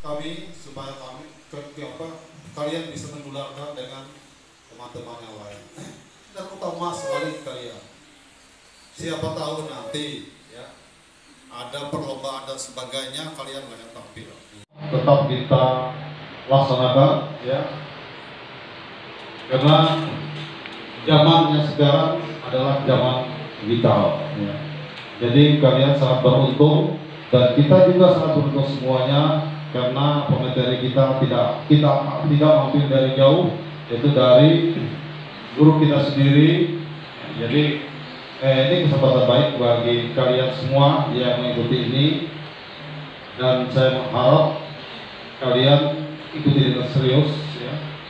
kami supaya kalian bisa menularkan dengan teman-teman yang lain. Dan utama sekali kalian, siapa tahu nanti ya ada perlombaan dan sebagainya, kalian banyak tampil. Tetap kita laksanakan ya, karena zamannya sekarang adalah zaman digital ya. Jadi kalian sangat beruntung dan kita juga sangat beruntung semuanya, karena pemateri kita tidak mampir dari jauh, yaitu dari guru kita sendiri. Jadi ini kesempatan baik bagi kalian semua yang mengikuti ini, dan saya mengharap kalian ikuti dengan serius ya.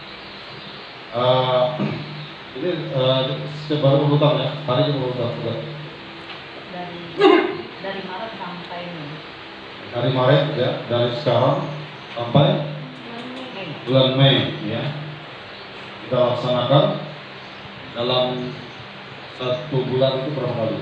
Ini baru urutan ya, hari ini urutan dari Maret sampai Mei. Dari Maret ya, dari sekarang sampai bulan Mei ya, kita laksanakan dalam 1 bulan itu berapa kali?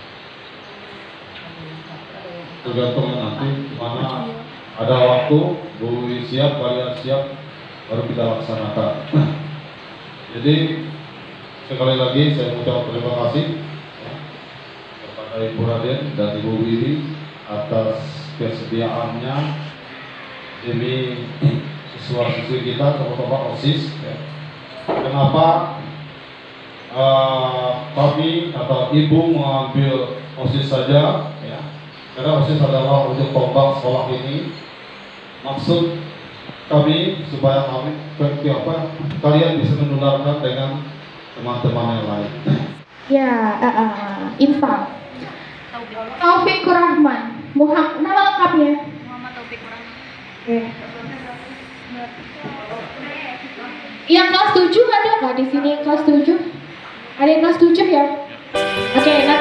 Tergantung nanti mana ada waktu, Bu siap, kalian siap, baru kita laksanakan. Jadi sekali lagi saya mengucapkan terima kasih ya, kepada Ibu Raden dan Ibu Widi atas kesediaannya demi siswa-siswi kita, terutama OSIS ya. Kenapa kami atau ibu mengambil OSIS saja ya? Karena OSIS adalah ujung tombak sekolah ini. Maksud kami supaya kalian bisa menularkan dengan teman-teman yang lain. Ya, Infak Taufikur Rahman, nama lengkapnya Muhammad Taufikur Rahman. Oke. Yang kelas 7 ada nggak di sini? Kelas 7? Ada yang kelas 7 ya? Oke,